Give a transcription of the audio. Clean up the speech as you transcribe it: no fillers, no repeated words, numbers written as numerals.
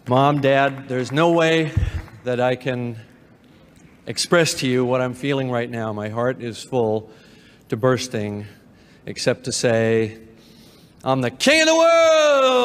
Mom, Dad, there's no way that I can express to you what I'm feeling right now. My heart is full to bursting, except to say, I'm the king of the world!